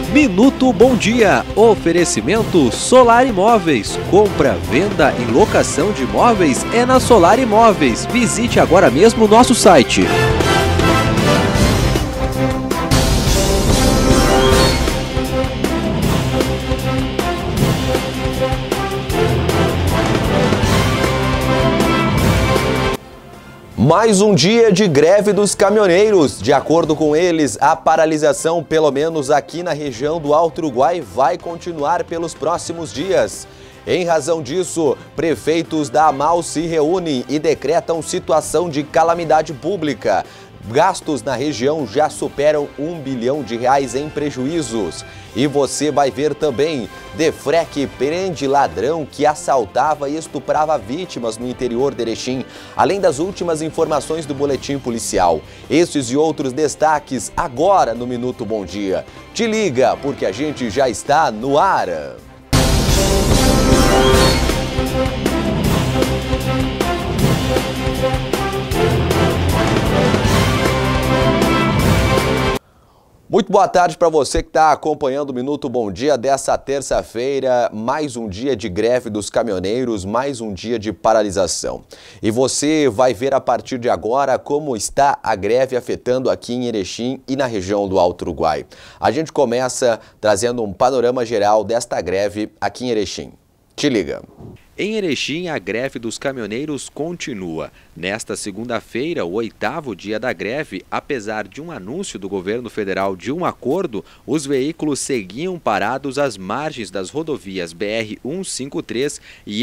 Minuto Bom Dia, oferecimento Solar Imóveis, compra, venda e locação de imóveis é na Solar Imóveis. Visite agora mesmo o nosso site. Mais um dia de greve dos caminhoneiros. De acordo com eles, a paralisação, pelo menos aqui na região do Alto Uruguai, vai continuar pelos próximos dias. Em razão disso, prefeitos da AMAL se reúnem e decretam situação de calamidade pública. Gastos na região já superam R$1 bilhão em prejuízos. E você vai ver também, Defrec prende ladrão que assaltava e estuprava vítimas no interior de Erechim, além das últimas informações do boletim policial. Esses e outros destaques agora no Minuto Bom Dia. Te liga, porque a gente já está no ar. Muito boa tarde para você que está acompanhando o Minuto Bom Dia dessa terça-feira. Mais um dia de greve dos caminhoneiros, mais um dia de paralisação. E você vai ver a partir de agora como está a greve afetando aqui em Erechim e na região do Alto Uruguai. A gente começa trazendo um panorama geral desta greve aqui em Erechim. Te liga. Em Erechim, a greve dos caminhoneiros continua. Nesta segunda-feira, o 8º dia da greve, apesar de um anúncio do governo federal de um acordo, os veículos seguiam parados às margens das rodovias BR-153 e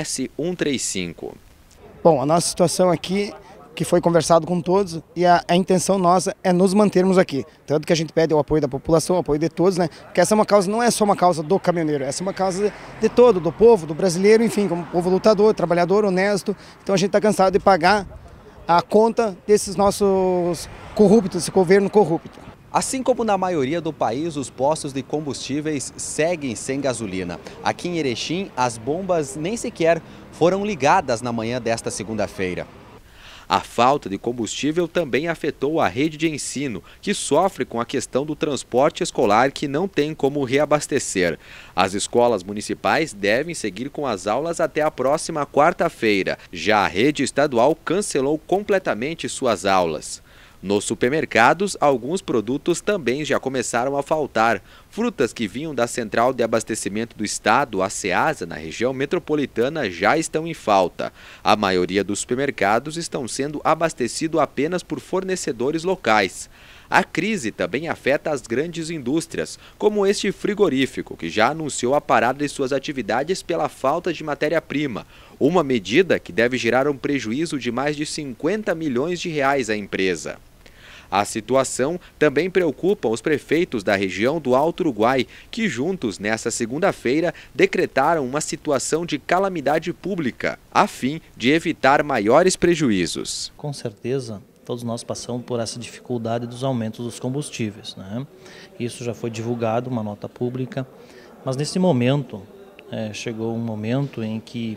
RS-135. Bom, a nossa situação aqui, que foi conversado com todos, e a intenção nossa é nos mantermos aqui. Tanto que a gente pede o apoio da população, o apoio de todos, né? Porque essa é uma causa, não é só uma causa do caminhoneiro, essa é uma causa de todo, do povo, do brasileiro, enfim, como povo lutador, trabalhador, honesto. Então a gente está cansado de pagar a conta desses nossos corruptos, esse governo corrupto. Assim como na maioria do país, os postos de combustíveis seguem sem gasolina. Aqui em Erechim, as bombas nem sequer foram ligadas na manhã desta segunda-feira. A falta de combustível também afetou a rede de ensino, que sofre com a questão do transporte escolar que não tem como reabastecer. As escolas municipais devem seguir com as aulas até a próxima quarta-feira. Já a rede estadual cancelou completamente suas aulas. Nos supermercados, alguns produtos também já começaram a faltar. Frutas que vinham da Central de Abastecimento do Estado, a Ceasa, na região metropolitana, já estão em falta. A maioria dos supermercados estão sendo abastecidos apenas por fornecedores locais. A crise também afeta as grandes indústrias, como este frigorífico, que já anunciou a parada de suas atividades pela falta de matéria-prima. Uma medida que deve gerar um prejuízo de mais de R$50 milhões à empresa. A situação também preocupa os prefeitos da região do Alto Uruguai, que juntos, nesta segunda-feira, decretaram uma situação de calamidade pública, a fim de evitar maiores prejuízos. Com certeza, todos nós passamos por essa dificuldade dos aumentos dos combustíveis, né? Isso já foi divulgado, uma nota pública, mas nesse momento, chegou um momento em que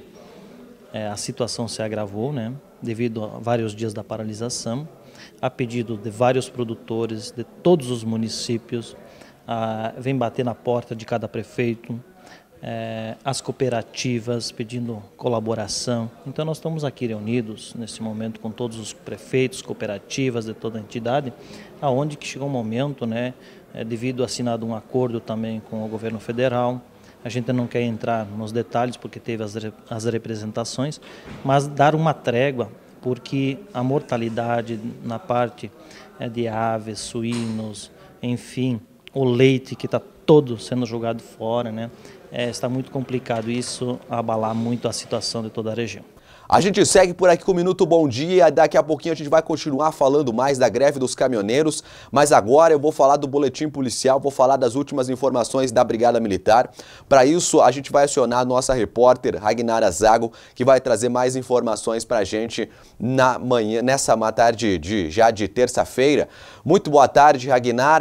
a situação se agravou, né? Devido a vários dias da paralisação, a pedido de vários produtores de todos os municípios, vem bater na porta de cada prefeito, as cooperativas pedindo colaboração. Então nós estamos aqui reunidos nesse momento com todos os prefeitos, cooperativas de toda a entidade, aonde que chegou um momento, né, devido a assinado um acordo também com o governo federal. A gente não quer entrar nos detalhes porque teve as representações, mas dar uma trégua, porque a mortalidade na parte de aves, suínos, enfim, o leite que está todo sendo jogado fora, né? Está muito complicado isso abalar muito a situação de toda a região. A gente segue por aqui com o Minuto Bom Dia, daqui a pouquinho a gente vai continuar falando mais da greve dos caminhoneiros, mas agora eu vou falar do boletim policial, vou falar das últimas informações da Brigada Militar. Para isso, a gente vai acionar a nossa repórter, Ragnara Zago, que vai trazer mais informações para a gente nessa tarde já de terça-feira. Muito boa tarde, Ragnara.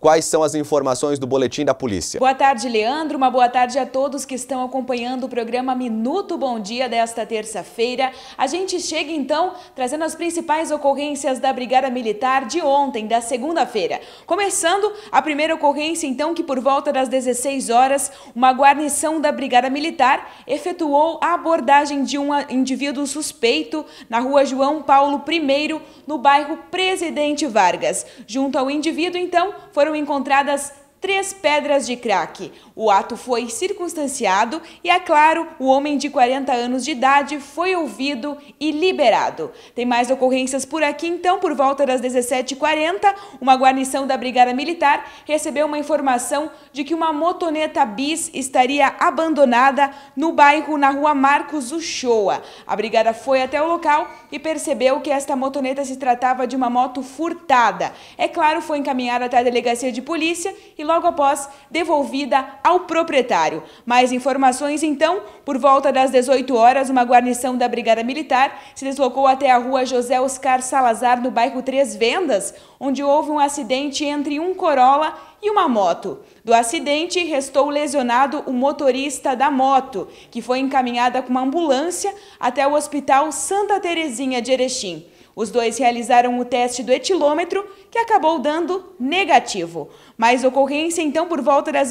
quais são as informações do boletim da polícia. Boa tarde, Leandro. Uma boa tarde a todos que estão acompanhando o programa Minuto Bom Dia desta terça-feira. A gente chega então trazendo as principais ocorrências da Brigada Militar de ontem, da segunda-feira. Começando a primeira ocorrência então que por volta das 16 horas, uma guarnição da Brigada Militar efetuou a abordagem de um indivíduo suspeito na rua João Paulo I, no bairro Presidente Vargas. Junto ao indivíduo, então, foram encontradas 3 pedras de crack. O ato foi circunstanciado e, é claro, o homem de 40 anos de idade foi ouvido e liberado. Tem mais ocorrências por aqui, então, por volta das 17h40, uma guarnição da Brigada Militar recebeu uma informação de que uma motoneta bis estaria abandonada no bairro, na rua Marcos Uchoa. A Brigada foi até o local e percebeu que esta motoneta se tratava de uma moto furtada. É claro, foi encaminhada até a delegacia de polícia e logo após devolvida ao proprietário. Mais informações então, por volta das 18 horas, uma guarnição da Brigada Militar se deslocou até a rua José Oscar Salazar, no bairro Três Vendas, onde houve um acidente entre um Corolla e uma moto. Do acidente, restou lesionado o motorista da moto, que foi encaminhada com uma ambulância até o Hospital Santa Terezinha de Erechim. Os dois realizaram o teste do etilômetro, que acabou dando negativo. Mais ocorrência, então, por volta das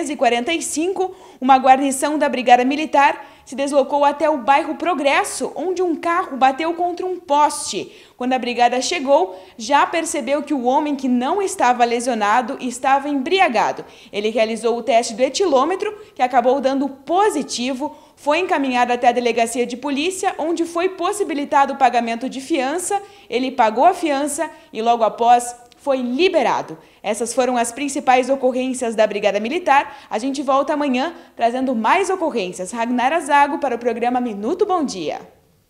23h45, uma guarnição da Brigada Militar se deslocou até o bairro Progresso, onde um carro bateu contra um poste. Quando a brigada chegou, já percebeu que o homem que não estava lesionado estava embriagado. Ele realizou o teste do etilômetro, que acabou dando positivo, foi encaminhado até a delegacia de polícia, onde foi possibilitado o pagamento de fiança. Ele pagou a fiança e logo após foi liberado. Essas foram as principais ocorrências da Brigada Militar. A gente volta amanhã trazendo mais ocorrências. Ragnara Zago para o programa Minuto Bom Dia.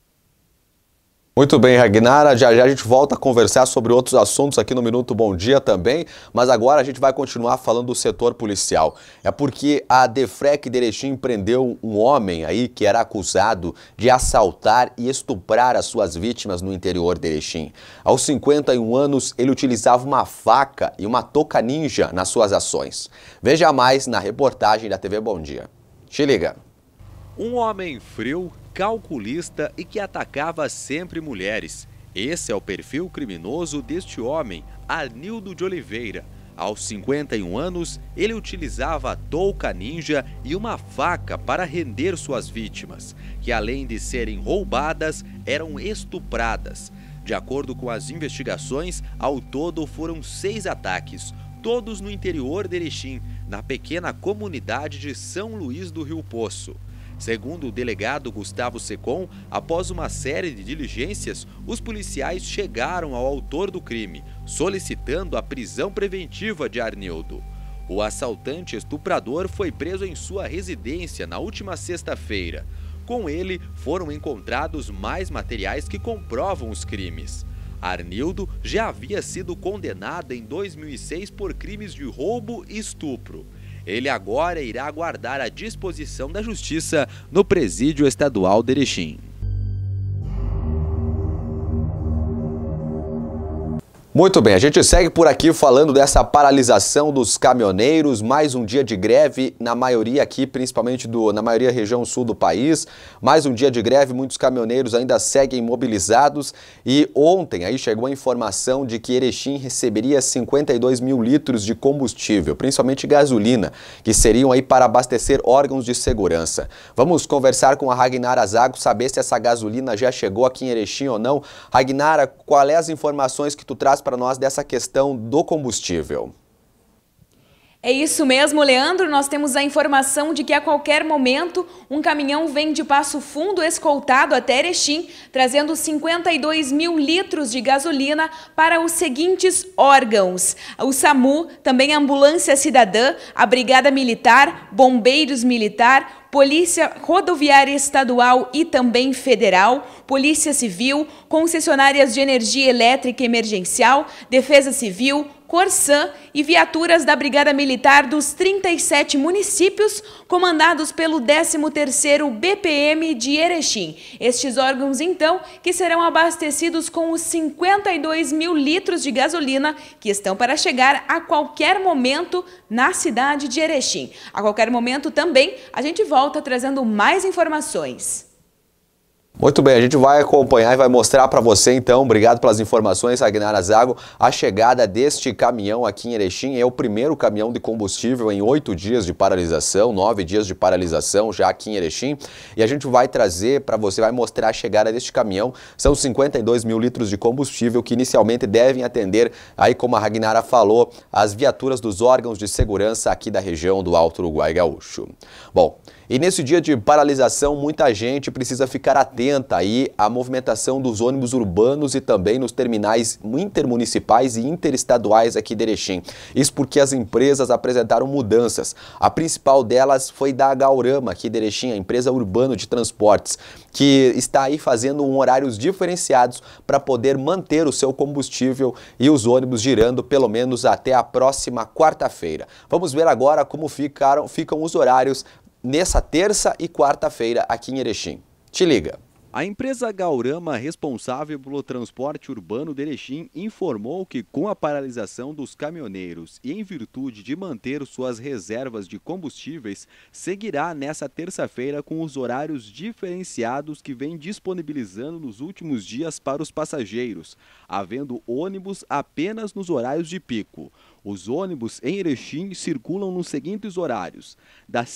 Muito bem, Ragnara, já a gente volta a conversar sobre outros assuntos aqui no Minuto Bom Dia também, mas agora a gente vai continuar falando do setor policial. É porque a Defrec de Erechim prendeu um homem aí que era acusado de assaltar e estuprar as suas vítimas no interior de Erechim. Aos 51 anos, ele utilizava uma faca e uma touca ninja nas suas ações. Veja mais na reportagem da TV Bom Dia. Te liga. Um homem frio, calculista e que atacava sempre mulheres. Esse é o perfil criminoso deste homem, Arnildo de Oliveira. Aos 51 anos, ele utilizava a touca ninja e uma faca para render suas vítimas, que além de serem roubadas, eram estupradas. De acordo com as investigações, ao todo foram 6 ataques, todos no interior de Erechim, na pequena comunidade de São Luís do Rio Poço. Segundo o delegado Gustavo Secom, após uma série de diligências, os policiais chegaram ao autor do crime, solicitando a prisão preventiva de Arnildo. O assaltante estuprador foi preso em sua residência na última sexta-feira. Com ele, foram encontrados mais materiais que comprovam os crimes. Arnildo já havia sido condenado em 2006 por crimes de roubo e estupro. Ele agora irá aguardar a disposição da Justiça no Presídio Estadual de Erechim. Muito bem, a gente segue por aqui falando dessa paralisação dos caminhoneiros, mais um dia de greve na maioria aqui, principalmente na maioria região sul do país. Mais um dia de greve, muitos caminhoneiros ainda seguem mobilizados e ontem aí chegou a informação de que Erechim receberia 52 mil litros de combustível, principalmente gasolina, que seriam aí para abastecer órgãos de segurança. Vamos conversar com a Ragnara Zago, saber se essa gasolina já chegou aqui em Erechim ou não. Ragnara, qual é as informações que tu traz para nós dessa questão do combustível? É isso mesmo, Leandro. Nós temos a informação de que a qualquer momento um caminhão vem de Passo Fundo escoltado até Erechim, trazendo 52 mil litros de gasolina para os seguintes órgãos: o SAMU, também a Ambulância Cidadã, a Brigada Militar, Bombeiros Militar, Polícia Rodoviária Estadual e também Federal, Polícia Civil, concessionárias de energia elétrica emergencial, Defesa Civil, Corsã e viaturas da Brigada Militar dos 37 municípios, comandados pelo 13º BPM de Erechim. Estes órgãos, então, que serão abastecidos com os 52 mil litros de gasolina que estão para chegar a qualquer momento na cidade de Erechim. A qualquer momento também, a gente volta trazendo mais informações. Muito bem, a gente vai acompanhar e vai mostrar para você então, obrigado pelas informações, Aguinara Zago, a chegada deste caminhão aqui em Erechim. É o primeiro caminhão de combustível em 8 dias de paralisação, 9 dias de paralisação já aqui em Erechim. E a gente vai trazer para você, vai mostrar a chegada deste caminhão. São 52 mil litros de combustível que inicialmente devem atender, aí como a Aguinara falou, as viaturas dos órgãos de segurança aqui da região do Alto Uruguai Gaúcho. Bom, e nesse dia de paralisação, muita gente precisa ficar atenta aí à movimentação dos ônibus urbanos e também nos terminais intermunicipais e interestaduais aqui de Erechim. Isso porque as empresas apresentaram mudanças. A principal delas foi da Gaurama aqui de Erechim, a empresa urbana de transportes, que está aí fazendo horários diferenciados para poder manter o seu combustível e os ônibus girando pelo menos até a próxima quarta-feira. Vamos ver agora como ficam os horários nessa terça e quarta-feira aqui em Erechim. Te liga! A empresa Gaurama, responsável pelo transporte urbano de Erechim, informou que com a paralisação dos caminhoneiros e em virtude de manter suas reservas de combustíveis, seguirá nessa terça-feira com os horários diferenciados que vem disponibilizando nos últimos dias para os passageiros, havendo ônibus apenas nos horários de pico. Os ônibus em Erechim circulam nos seguintes horários, das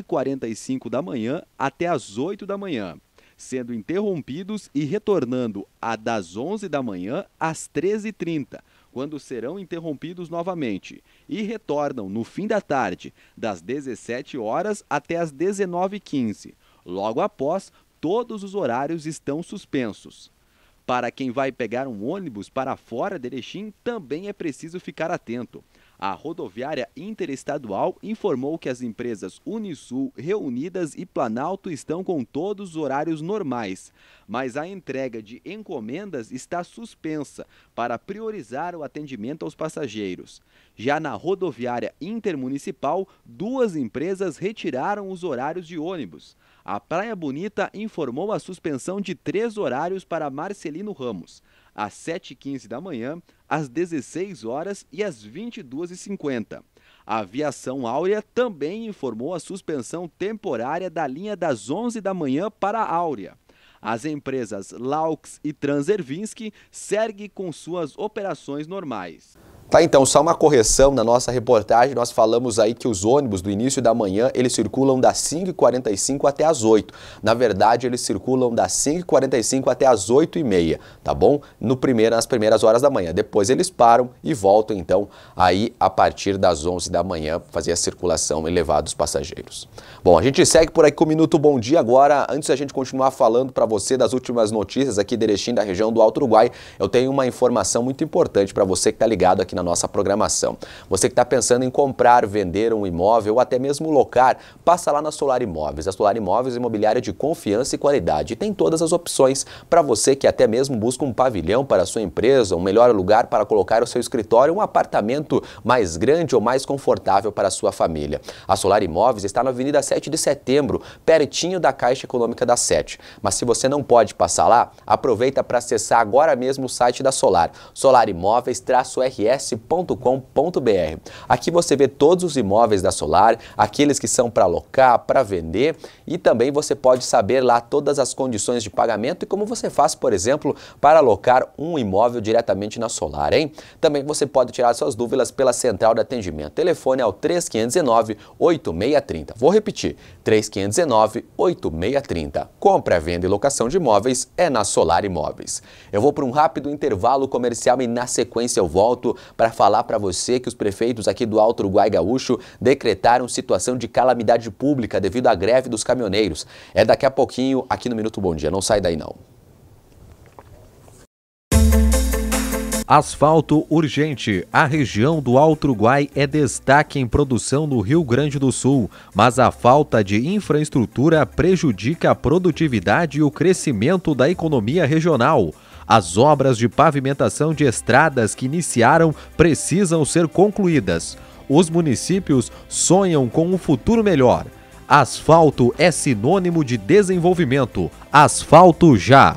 5h45 da manhã até as 8 da manhã. Sendo interrompidos e retornando das 11 da manhã às 13h30, quando serão interrompidos novamente, e retornam no fim da tarde, das 17 horas até as 19h15. Logo após, todos os horários estão suspensos. Para quem vai pegar um ônibus para fora de Erechim, também é preciso ficar atento. A rodoviária interestadual informou que as empresas Unisul, Reunidas e Planalto estão com todos os horários normais, mas a entrega de encomendas está suspensa para priorizar o atendimento aos passageiros. Já na rodoviária intermunicipal, 2 empresas retiraram os horários de ônibus. A Praia Bonita informou a suspensão de 3 horários para Marcelino Ramos, às 7h15 da manhã, às 16 horas e às 22h50. A Aviação Áurea também informou a suspensão temporária da linha das 11 da manhã para a Áurea. As empresas Laux e Transervinski seguem com suas operações normais. Tá, então, só uma correção na nossa reportagem, nós falamos aí que os ônibus do início da manhã, eles circulam das 5h45 até as 8. Na verdade, eles circulam das 5h45 até as 8h30, tá bom? Nas primeiras horas da manhã. Depois eles param e voltam, então, aí a partir das 11 da manhã, fazer a circulação e levar dos passageiros. Bom, a gente segue por aqui com o Minuto Bom Dia agora. Antes da gente continuar falando para você das últimas notícias aqui de Erechim, da região do Alto Uruguai, eu tenho uma informação muito importante para você que está ligado aqui na nossa programação. Você que está pensando em comprar, vender um imóvel ou até mesmo locar, passa lá na Solar Imóveis. A Solar Imóveis é imobiliária de confiança e qualidade. E tem todas as opções para você que até mesmo busca um pavilhão para a sua empresa, um melhor lugar para colocar o seu escritório, um apartamento mais grande ou mais confortável para a sua família. A Solar Imóveis está na Avenida 7 de Setembro, pertinho da Caixa Econômica da 7. Mas se você não pode passar lá, aproveita para acessar agora mesmo o site da Solar, solarimóveis-rs.com.br. Aqui você vê todos os imóveis da Solar, aqueles que são para alocar, para vender, e também você pode saber lá todas as condições de pagamento e como você faz, por exemplo, para alocar um imóvel diretamente na Solar, hein? Também você pode tirar suas dúvidas pela central de atendimento. Telefone é o 3519-8630. Vou repetir, 3519-8630. Compra, venda e locação de imóveis é na Solar Imóveis. Eu vou para um rápido intervalo comercial e na sequência eu volto para falar para você que os prefeitos aqui do Alto Uruguai Gaúcho decretaram situação de calamidade pública devido à greve dos caminhoneiros. É daqui a pouquinho aqui no Minuto Bom Dia. Não sai daí não. Asfalto urgente. A região do Alto Uruguai é destaque em produção no Rio Grande do Sul, mas a falta de infraestrutura prejudica a produtividade e o crescimento da economia regional. As obras de pavimentação de estradas que iniciaram precisam ser concluídas. Os municípios sonham com um futuro melhor. Asfalto é sinônimo de desenvolvimento. Asfalto já!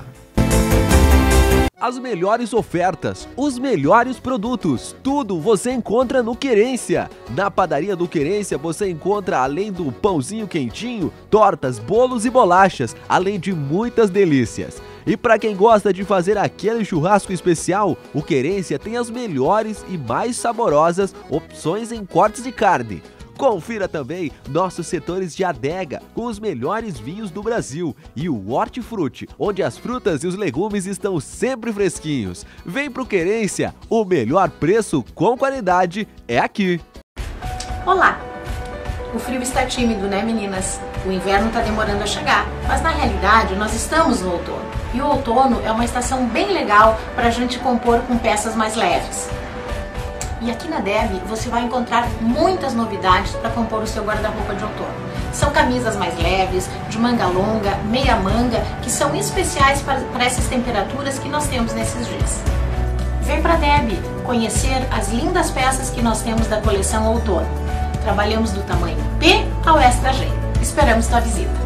As melhores ofertas, os melhores produtos, tudo você encontra no Querência. Na padaria do Querência você encontra, além do pãozinho quentinho, tortas, bolos e bolachas, além de muitas delícias. E para quem gosta de fazer aquele churrasco especial, o Querência tem as melhores e mais saborosas opções em cortes de carne. Confira também nossos setores de adega, com os melhores vinhos do Brasil, e o Hortifruti, onde as frutas e os legumes estão sempre fresquinhos. Vem pro Querência, o melhor preço com qualidade é aqui. Olá! O frio está tímido, né, meninas? O inverno está demorando a chegar, mas na realidade nós estamos no outono. E o outono é uma estação bem legal para a gente compor com peças mais leves. E aqui na Deb você vai encontrar muitas novidades para compor o seu guarda-roupa de outono. São camisas mais leves, de manga longa, meia manga, que são especiais para essas temperaturas que nós temos nesses dias. Vem para a Deb conhecer as lindas peças que nós temos da coleção outono. Trabalhamos do tamanho P ao Extra G. Esperamos sua visita.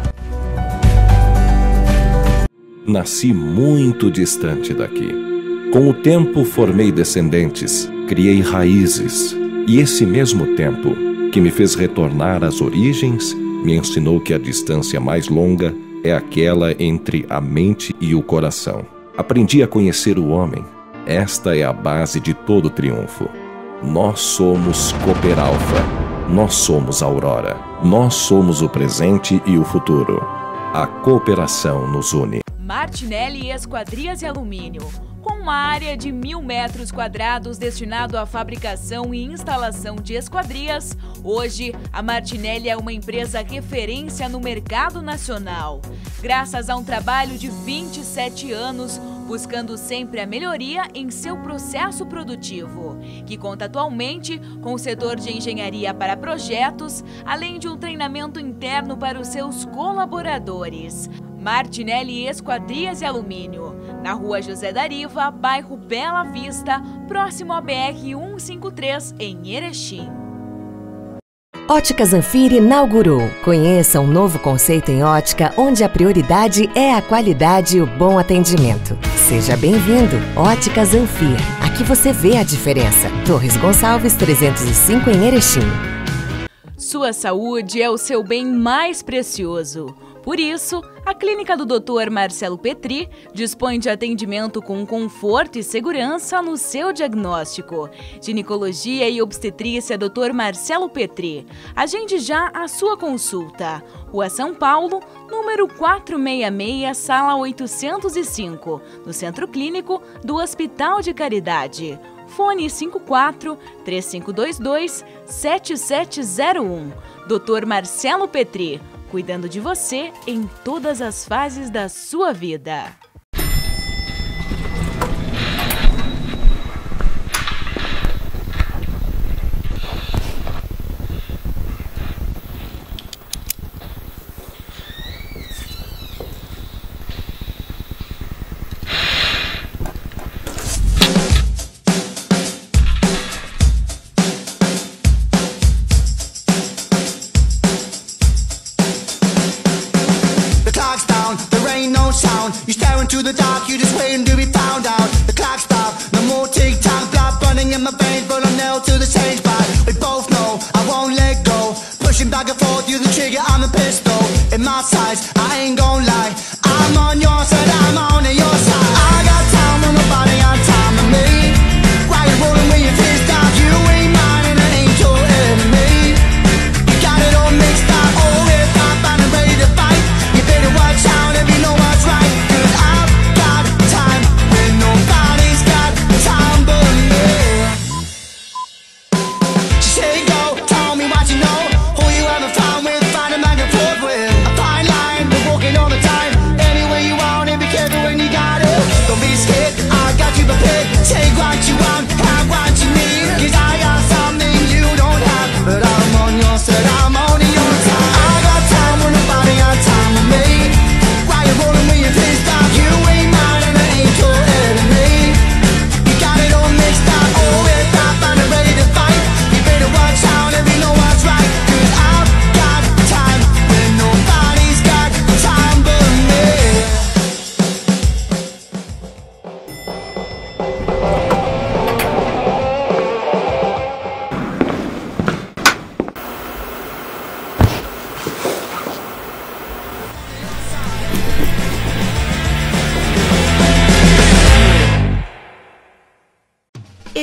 Nasci muito distante daqui. Com o tempo formei descendentes, criei raízes, e esse mesmo tempo, que me fez retornar às origens, me ensinou que a distância mais longa é aquela entre a mente e o coração. Aprendi a conhecer o homem. Esta é a base de todo triunfo. Nós somos Cooper Alpha. Nós somos Aurora. Nós somos o presente e o futuro. A cooperação nos une. Martinelli Esquadrias e Alumínio. Com uma área de 1.000 metros quadrados destinado à fabricação e instalação de esquadrias, hoje a Martinelli é uma empresa referência no mercado nacional. Graças a um trabalho de 27 anos, buscando sempre a melhoria em seu processo produtivo, que conta atualmente com o setor de engenharia para projetos, além de um treinamento interno para os seus colaboradores. Martinelli Esquadrias e Alumínio, na Rua José Dariva, bairro Bela Vista, próximo à BR-153, em Erechim. Ótica Zanfir inaugurou. Conheça um novo conceito em ótica, onde a prioridade é a qualidade e o bom atendimento. Seja bem-vindo, Ótica Zanfir. Aqui você vê a diferença. Torres Gonçalves 305 em Erechim. Sua saúde é o seu bem mais precioso. Por isso, a Clínica do Dr. Marcelo Petri dispõe de atendimento com conforto e segurança no seu diagnóstico. Ginecologia e Obstetrícia Dr. Marcelo Petri. Agende já a sua consulta. Rua São Paulo, número 466, sala 805, no Centro Clínico do Hospital de Caridade. Fone 54-3522-7701. Dr. Marcelo Petri. Cuidando de você em todas as fases da sua vida. You're staring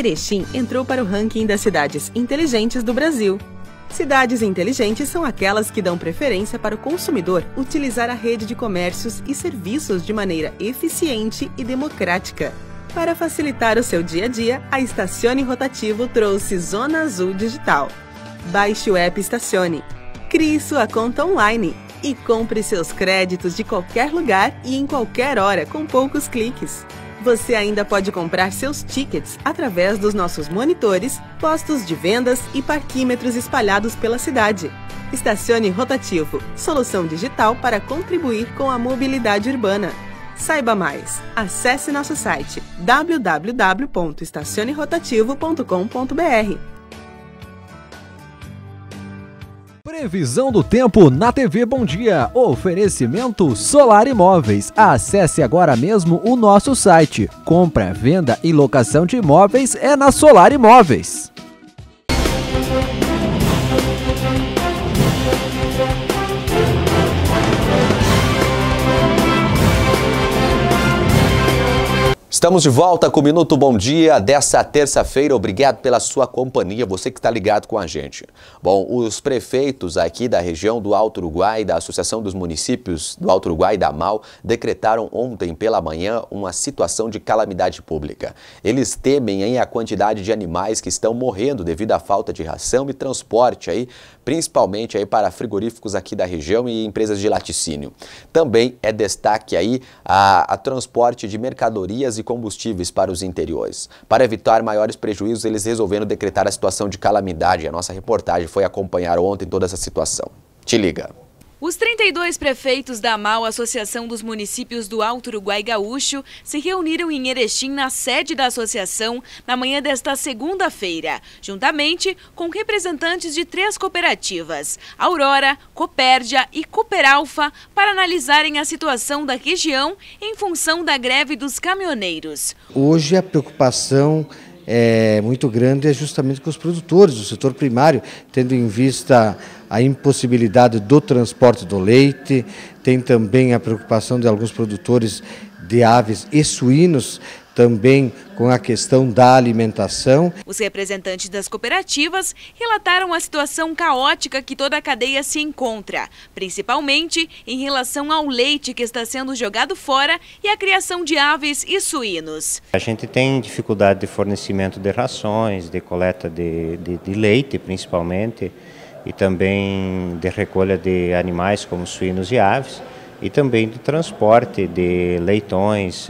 Erechim entrou para o ranking das cidades inteligentes do Brasil. Cidades inteligentes são aquelas que dão preferência para o consumidor utilizar a rede de comércios e serviços de maneira eficiente e democrática. Para facilitar o seu dia a dia, a Estacione Rotativo trouxe Zona Azul Digital. Baixe o app Estacione, crie sua conta online e compre seus créditos de qualquer lugar e em qualquer hora com poucos cliques. Você ainda pode comprar seus tickets através dos nossos monitores, postos de vendas e parquímetros espalhados pela cidade. Estacione Rotativo, solução digital para contribuir com a mobilidade urbana. Saiba mais. Acesse nosso site www.estacionerotativo.com.br. Previsão do tempo na TV Bom Dia. Oferecimento Solar Imóveis. Acesse agora mesmo o nosso site. Compra, venda e locação de imóveis é na Solar Imóveis. Estamos de volta com o Minuto Bom Dia dessa terça-feira. Obrigado pela sua companhia, você que está ligado com a gente. Bom, os prefeitos aqui da região do Alto Uruguai, da Associação dos Municípios do Alto Uruguai, da AMAL, decretaram ontem pela manhã uma situação de calamidade pública. Eles temem aí a quantidade de animais que estão morrendo devido à falta de ração e transporte aí, principalmente aí para frigoríficos aqui da região e empresas de laticínio. Também é destaque aí a transporte de mercadorias e combustíveis para os interiores. Para evitar maiores prejuízos, eles resolveram decretar a situação de calamidade. A nossa reportagem foi acompanhar ontem toda essa situação. Te liga. Os 32 prefeitos da AMAL, Associação dos Municípios do Alto Uruguai Gaúcho, se reuniram em Erechim, na sede da associação, na manhã desta segunda-feira, juntamente com representantes de 3 cooperativas, Aurora, Copérdia e Cooperalfa, para analisarem a situação da região em função da greve dos caminhoneiros. Hoje a preocupação muito grande justamente com os produtores do setor primário, tendo em vista a impossibilidade do transporte do leite, tem também a preocupação de alguns produtores de aves e suínos, também com a questão da alimentação. Os representantes das cooperativas relataram a situação caótica que toda a cadeia se encontra, principalmente em relação ao leite que está sendo jogado fora e a criação de aves e suínos. A gente tem dificuldade de fornecimento de rações, de coleta de leite principalmente, e também de recolha de animais como suínos e aves, e também de transporte de leitões,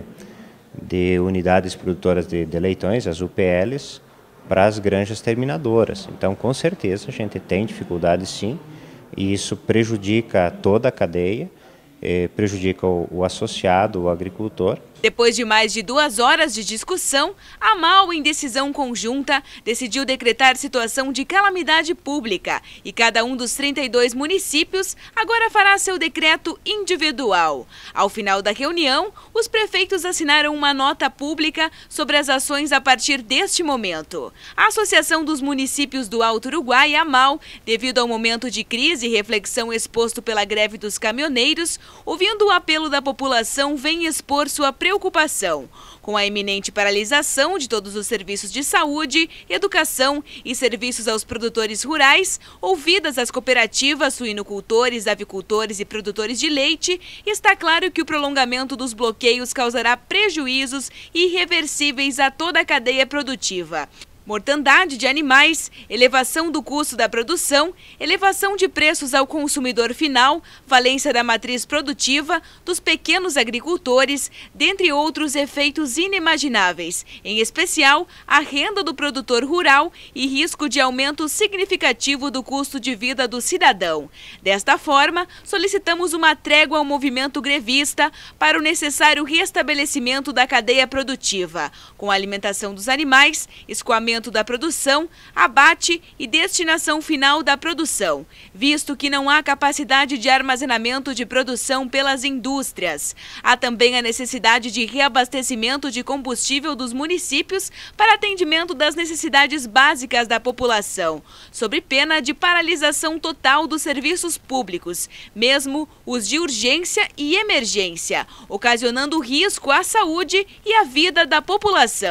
de unidades produtoras de leitões, as UPLs, para as granjas terminadoras. Então, com certeza, a gente tem dificuldade sim, e isso prejudica toda a cadeia, prejudica o associado, o agricultor. Depois de mais de 2 horas de discussão, a AMAL, em decisão conjunta, decidiu decretar situação de calamidade pública e cada um dos 32 municípios agora fará seu decreto individual. Ao final da reunião, os prefeitos assinaram uma nota pública sobre as ações a partir deste momento. A Associação dos Municípios do Alto Uruguai, AMAL, devido ao momento de crise e reflexão exposto pela greve dos caminhoneiros, ouvindo o apelo da população, vem expor sua preocupação com a iminente paralisação de todos os serviços de saúde, educação e serviços aos produtores rurais, ouvidas as cooperativas, suinocultores, avicultores e produtores de leite, está claro que o prolongamento dos bloqueios causará prejuízos irreversíveis a toda a cadeia produtiva. Mortandade de animais, elevação do custo da produção, elevação de preços ao consumidor final, falência da matriz produtiva, dos pequenos agricultores, dentre outros efeitos inimagináveis, em especial a renda do produtor rural e risco de aumento significativo do custo de vida do cidadão. Desta forma, solicitamos uma trégua ao movimento grevista para o necessário restabelecimento da cadeia produtiva, com a alimentação dos animais, escoamento da produção, abate e destinação final da produção, visto que não há capacidade de armazenamento de produção pelas indústrias. Há também a necessidade de reabastecimento de combustível dos municípios para atendimento das necessidades básicas da população, sob pena de paralisação total dos serviços públicos, mesmo os de urgência e emergência, ocasionando risco à saúde e à vida da população.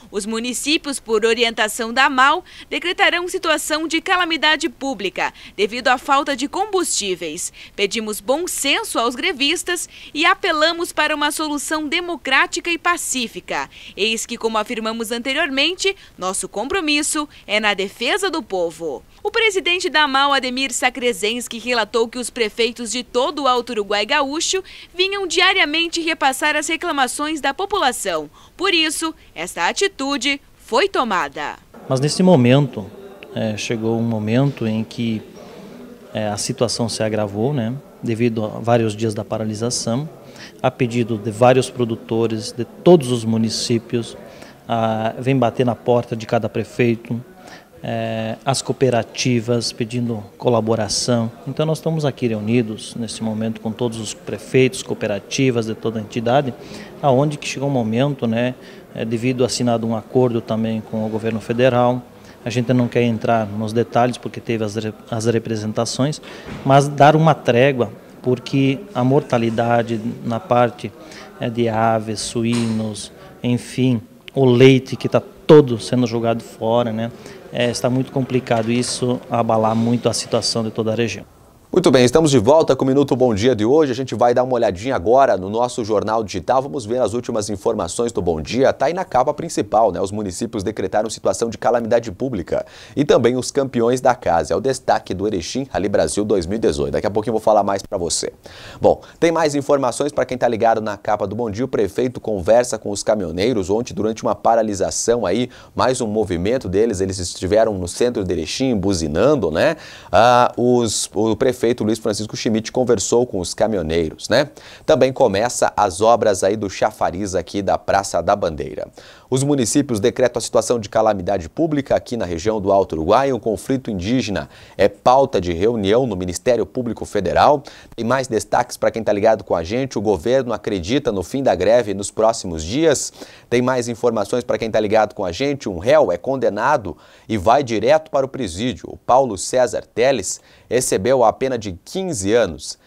Os municípios, por orientação da AMAL, decretarão situação de calamidade pública devido à falta de combustíveis. Pedimos bom senso aos grevistas e apelamos para uma solução democrática e pacífica. Eis que, como afirmamos anteriormente, nosso compromisso é na defesa do povo. O presidente da AMAL, Ademir Sacrezenski, relatou que os prefeitos de todo o Alto Uruguai Gaúcho vinham diariamente repassar as reclamações da população. Por isso, esta atitude foi tomada. Mas nesse momento, chegou um momento em que a situação se agravou, né, devido a vários dias da paralisação, a pedido de vários produtores de todos os municípios, vem bater na porta de cada prefeito, as cooperativas pedindo colaboração. Então nós estamos aqui reunidos nesse momento com todos os prefeitos, cooperativas de toda a entidade, aonde que chegou um momento, né, devido a assinado um acordo também com o governo federal. A gente não quer entrar nos detalhes porque teve as representações, mas dar uma trégua, porque a mortalidade na parte de aves, suínos, enfim, o leite que está todo sendo jogado fora, né? Está muito complicado isso, abalar muito a situação de toda a região. Muito bem, estamos de volta com o Minuto Bom Dia de hoje. A gente vai dar uma olhadinha agora no nosso jornal digital. Vamos ver as últimas informações do Bom Dia. Está aí na capa principal, né? Os municípios decretaram situação de calamidade pública e também os campeões da casa. É o destaque do Erechim Rally Brasil 2018. Daqui a pouquinho eu vou falar mais para você. Bom, tem mais informações para quem está ligado na capa do Bom Dia. O prefeito conversa com os caminhoneiros ontem durante uma paralisação aí, mais um movimento deles. Eles estiveram no centro de Erechim buzinando, né? O prefeito Luiz Francisco Schmidt conversou com os caminhoneiros, né? Também começa as obras aí do chafariz aqui da Praça da Bandeira. Os municípios decretam a situação de calamidade pública aqui na região do Alto Uruguai. O conflito indígena é pauta de reunião no Ministério Público Federal. Tem mais destaques para quem está ligado com a gente. O governo acredita no fim da greve nos próximos dias. Tem mais informações para quem está ligado com a gente. Um réu é condenado e vai direto para o presídio. O Paulo César Teles recebeu a pena de 15 anos.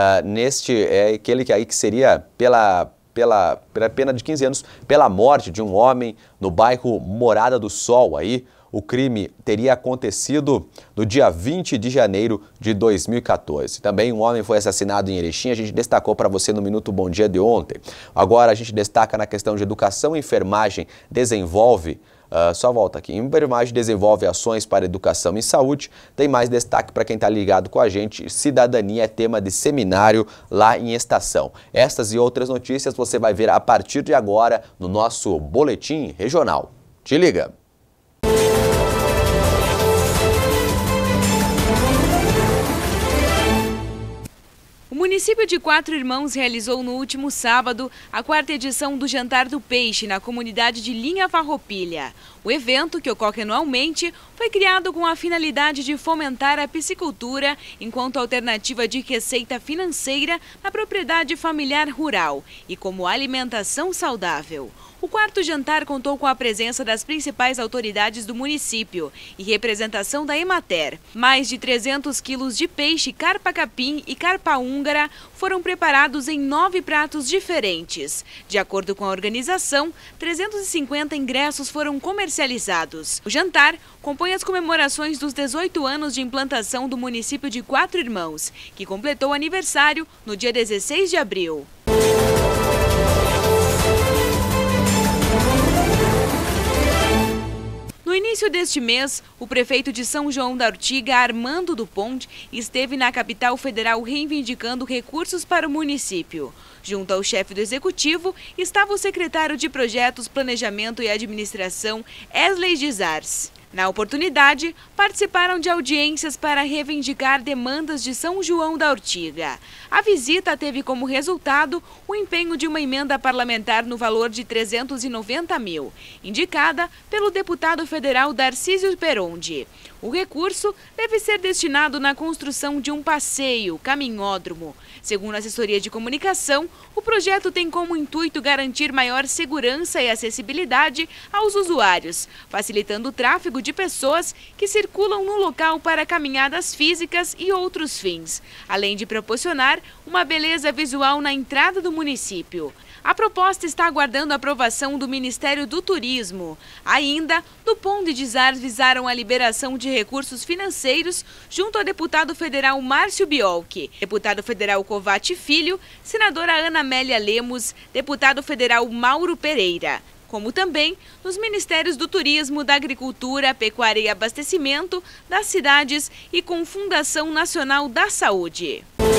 Aquele que seria pela pena de 15 anos pela morte de um homem no bairro Morada do Sol. Aí, o crime teria acontecido no dia 20 de janeiro de 2014. Também um homem foi assassinado em Erechim, a gente destacou para você no Minuto Bom Dia de ontem. Agora a gente destaca na questão de educação e enfermagem, desenvolve enfermagem desenvolve ações para educação e saúde. Tem mais destaque para quem está ligado com a gente. Cidadania é tema de seminário lá em Estação. Estas e outras notícias você vai ver a partir de agora no nosso Boletim Regional. Te liga! O município de Quatro Irmãos realizou no último sábado a 4ª edição do Jantar do Peixe na comunidade de Linha Farroupilha. O evento, que ocorre anualmente, foi criado com a finalidade de fomentar a piscicultura enquanto alternativa de receita financeira na propriedade familiar rural e como alimentação saudável. O 4º jantar contou com a presença das principais autoridades do município e representação da Emater. Mais de 300 quilos de peixe carpa-capim e carpa-húngara foram preparados em 9 pratos diferentes. De acordo com a organização, 350 ingressos foram comercializados. O jantar compõe as comemorações dos 18 anos de implantação do município de Quatro Irmãos, que completou aniversário no dia 16 de abril. No início deste mês, o prefeito de São João da Ortiga, Armando do Ponte, esteve na capital federal reivindicando recursos para o município. Junto ao chefe do executivo, estava o secretário de Projetos, Planejamento e Administração, Esley Gizars. Na oportunidade, participaram de audiências para reivindicar demandas de São João da Ortiga. A visita teve como resultado o empenho de uma emenda parlamentar no valor de 390 mil, indicada pelo deputado federal Darcísio Perondi. O recurso deve ser destinado na construção de um passeio, caminhódromo. Segundo a assessoria de comunicação, o projeto tem como intuito garantir maior segurança e acessibilidade aos usuários, facilitando o tráfego de pessoas que circulam no local para caminhadas físicas e outros fins, além de proporcionar uma beleza visual na entrada do município. A proposta está aguardando a aprovação do Ministério do Turismo. Ainda, do Pont des Arts visaram a liberação de recursos financeiros junto ao deputado federal Márcio Biolchi, deputado federal Covatti Filho, senadora Ana Amélia Lemos, deputado federal Mauro Pereira, como também nos Ministérios do Turismo, da Agricultura, Pecuária e Abastecimento, das Cidades e com Fundação Nacional da Saúde.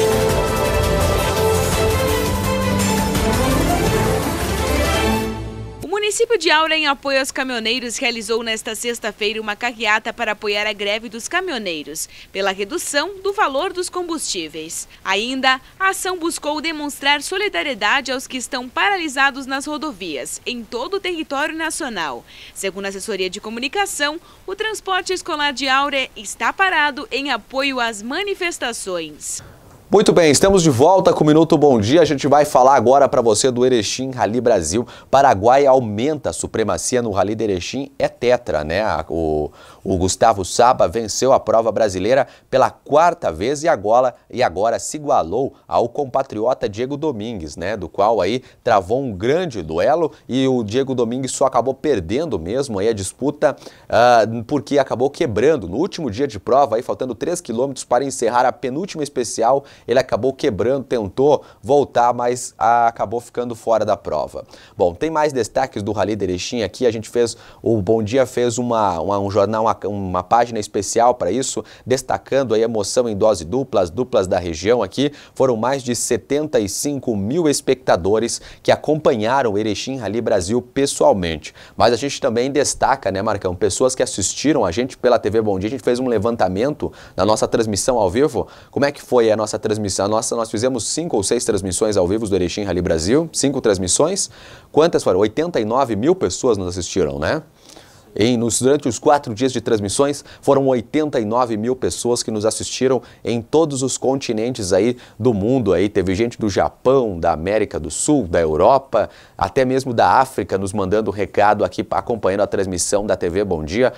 O município de Aura, em apoio aos caminhoneiros, realizou nesta sexta-feira uma carreata para apoiar a greve dos caminhoneiros, pela redução do valor dos combustíveis. Ainda, a ação buscou demonstrar solidariedade aos que estão paralisados nas rodovias, em todo o território nacional. Segundo a assessoria de comunicação, o transporte escolar de Aura está parado em apoio às manifestações. Muito bem, estamos de volta com o Minuto Bom Dia. A gente vai falar agora para você do Erechim Rally Brasil. Paraguai aumenta a supremacia no Rally de Erechim, é tetra, né? O Gustavo Saba venceu a prova brasileira pela 4ª vez e agora se igualou ao compatriota Diego Domingues, né? Do qual aí travou um grande duelo e o Diego Domingues só acabou perdendo mesmo aí a disputa porque acabou quebrando. No último dia de prova, aí faltando 3 quilômetros para encerrar a penúltima especial, ele acabou quebrando, tentou voltar, mas acabou ficando fora da prova. Bom, tem mais destaques do Rally de Erechim aqui. A gente fez, o Bom Dia fez um jornal, uma página especial para isso, destacando a emoção em dose dupla, as duplas da região aqui. Foram mais de 75 mil espectadores que acompanharam o Erechim Rally Brasil pessoalmente. Mas a gente também destaca, né, Marcão, pessoas que assistiram a gente pela TV Bom Dia. A gente fez um levantamento na nossa transmissão ao vivo. Como é que foi a nossa transmissão? Nós fizemos 5 ou 6 transmissões ao vivo do Erechim Rally Brasil, 5 transmissões. Quantas foram? 89 mil pessoas nos assistiram, né? Durante os 4 dias de transmissões, foram 89 mil pessoas que nos assistiram em todos os continentes aí do mundo. Aí teve gente do Japão, da América do Sul, da Europa, até mesmo da África, nos mandando recado aqui, acompanhando a transmissão da TV Bom Dia.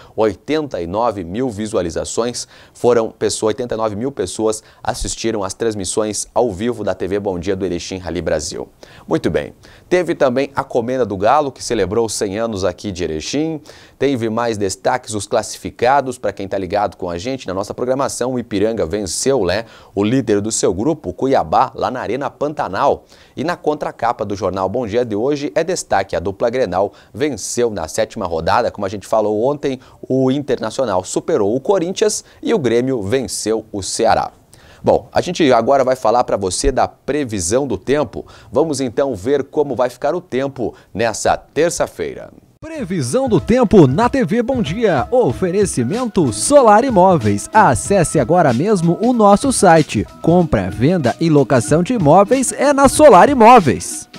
89 mil visualizações, 89 mil pessoas assistiram às transmissões ao vivo da TV Bom Dia do Erechim Rally Brasil. Muito bem. Teve também a Comenda do Galo, que celebrou 100 anos aqui de Erechim. Teve mais destaques, os classificados, para quem está ligado com a gente na nossa programação. O Ipiranga venceu, né, o líder do seu grupo, o Cuiabá, lá na Arena Pantanal. E na contracapa do jornal Bom Dia de hoje é destaque: a dupla Grenal venceu na 7ª rodada. Como a gente falou ontem, o Internacional superou o Corinthians e o Grêmio venceu o Ceará. Bom, a gente agora vai falar para você da previsão do tempo. Vamos então ver como vai ficar o tempo nessa terça-feira. Previsão do tempo na TV Bom Dia. Oferecimento Solar Imóveis. Acesse agora mesmo o nosso site. Compra, venda e locação de imóveis é na Solar Imóveis.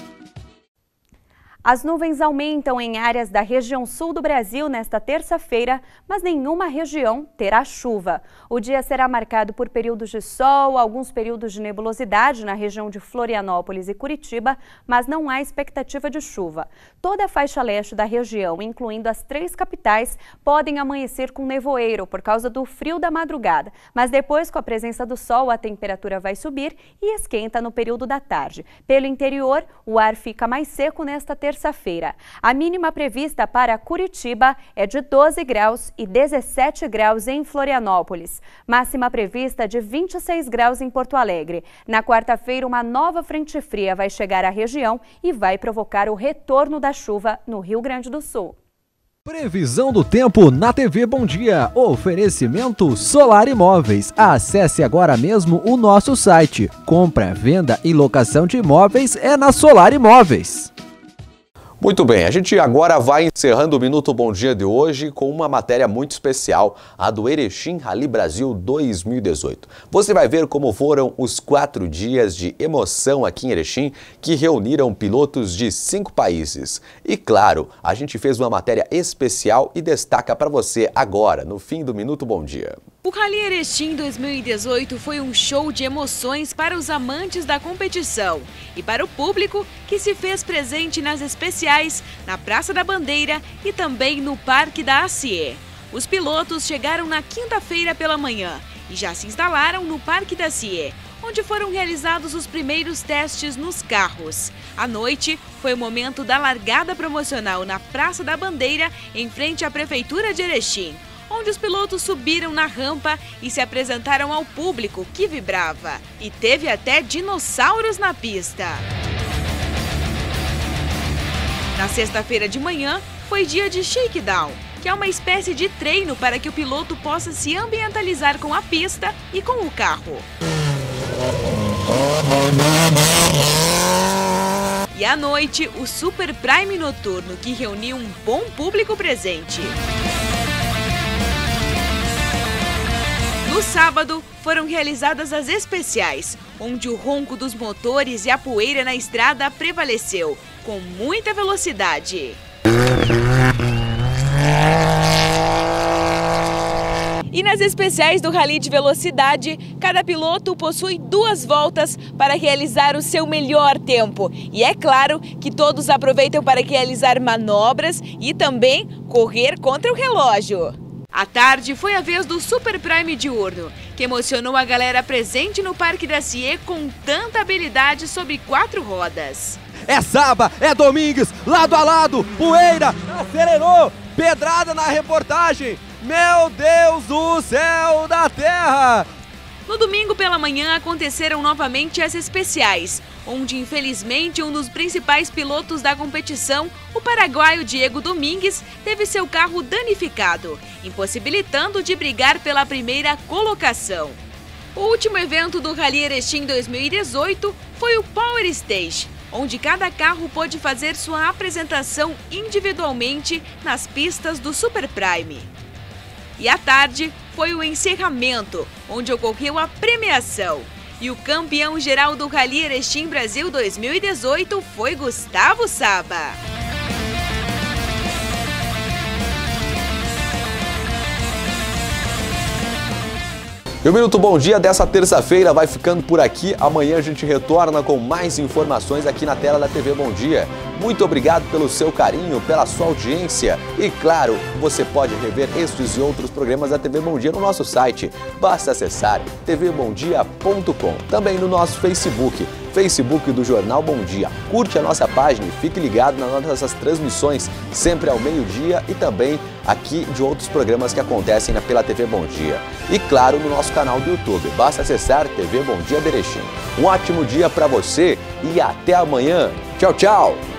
As nuvens aumentam em áreas da região sul do Brasil nesta terça-feira, mas nenhuma região terá chuva. O dia será marcado por períodos de sol, alguns períodos de nebulosidade na região de Florianópolis e Curitiba, mas não há expectativa de chuva. Toda a faixa leste da região, incluindo as 3 capitais, podem amanhecer com nevoeiro por causa do frio da madrugada, mas depois, com a presença do sol, a temperatura vai subir e esquenta no período da tarde. Pelo interior, o ar fica mais seco nesta terça-feira. A mínima prevista para Curitiba é de 12 graus e 17 graus em Florianópolis. Máxima prevista de 26 graus em Porto Alegre. Na quarta-feira, uma nova frente fria vai chegar à região e vai provocar o retorno da chuva no Rio Grande do Sul. Previsão do tempo na TV Bom Dia. Oferecimento Solar Imóveis. Acesse agora mesmo o nosso site. Compra, venda e locação de imóveis é na Solar Imóveis. Muito bem, a gente agora vai encerrando o Minuto Bom Dia de hoje com uma matéria muito especial, a do Erechim Rally Brasil 2018. Você vai ver como foram os 4 dias de emoção aqui em Erechim, que reuniram pilotos de 5 países. E claro, a gente fez uma matéria especial e destaca para você agora, no fim do Minuto Bom Dia. O Rally Erechim 2018 foi um show de emoções para os amantes da competição e para o público que se fez presente nas especiais, na Praça da Bandeira e também no Parque da ACIE. Os pilotos chegaram na quinta-feira pela manhã e já se instalaram no Parque da ACIE, onde foram realizados os primeiros testes nos carros. À noite, foi o momento da largada promocional na Praça da Bandeira, em frente à Prefeitura de Erechim, onde os pilotos subiram na rampa e se apresentaram ao público, que vibrava. E teve até dinossauros na pista. Na sexta-feira de manhã, foi dia de shakedown, que é uma espécie de treino para que o piloto possa se ambientalizar com a pista e com o carro. E à noite, o Super Prime Noturno, que reuniu um bom público presente. No sábado, foram realizadas as especiais, onde o ronco dos motores e a poeira na estrada prevaleceu, com muita velocidade. E nas especiais do Rally de Velocidade, cada piloto possui 2 voltas para realizar o seu melhor tempo. E é claro que todos aproveitam para realizar manobras e também correr contra o relógio. À tarde foi a vez do Super Prime Diurno, que emocionou a galera presente no Parque da CIE com tanta habilidade sobre 4 rodas. É Saba, é Domingues, lado a lado, poeira, acelerou, pedrada na reportagem. Meu Deus do céu da terra! No domingo pela manhã aconteceram novamente as especiais, onde infelizmente um dos principais pilotos da competição, o paraguaio Diego Domingues, teve seu carro danificado, impossibilitando de brigar pela primeira colocação. O último evento do Rally Erechim 2018 foi o Power Stage, onde cada carro pôde fazer sua apresentação individualmente nas pistas do Super Prime. E à tarde foi o encerramento, onde ocorreu a premiação. E o campeão geral do Rally Erechim Brasil 2018 foi Gustavo Saba. E o Minuto Bom Dia dessa terça-feira vai ficando por aqui. Amanhã a gente retorna com mais informações aqui na tela da TV Bom Dia. Muito obrigado pelo seu carinho, pela sua audiência. E claro, você pode rever estes e outros programas da TV Bom Dia no nosso site. Basta acessar tvbomdia.com. Também no nosso Facebook do Jornal Bom Dia. Curte a nossa página e fique ligado nas nossas transmissões, sempre ao meio-dia e também aqui de outros programas que acontecem pela TV Bom Dia. E claro, no nosso canal do YouTube. Basta acessar TV Bom Dia de Erechim. Um ótimo dia para você e até amanhã. Tchau, tchau!